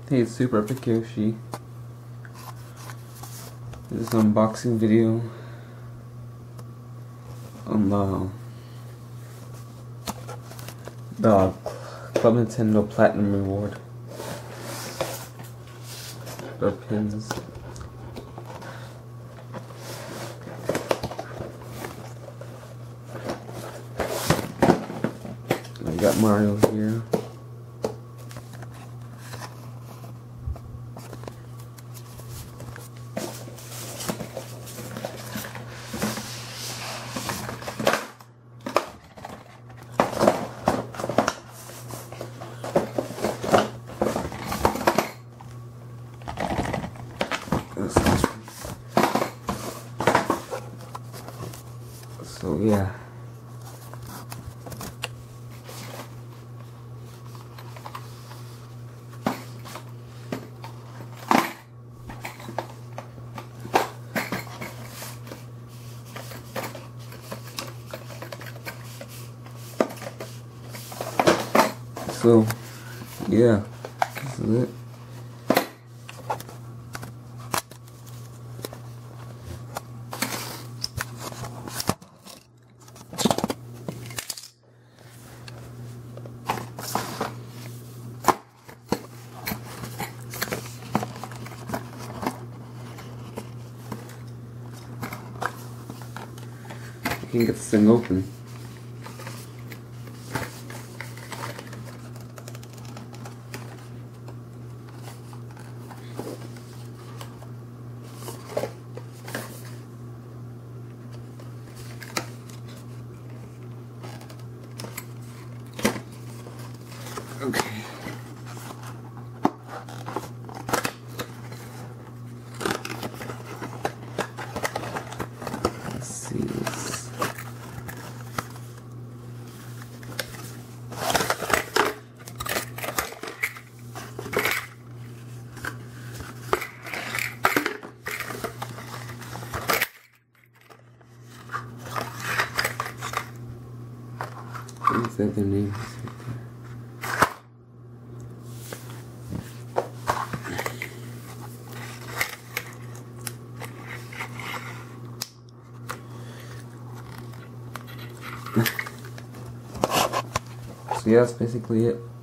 Hey, it's Super Epic Yoshi. This is an unboxing video on the Club Nintendo Platinum Reward. The pins. I got Mario here. So yeah. So yeah, this is it. You can get this thing open. Okay. Let's see this. Is that the name? So yeah, that's basically it.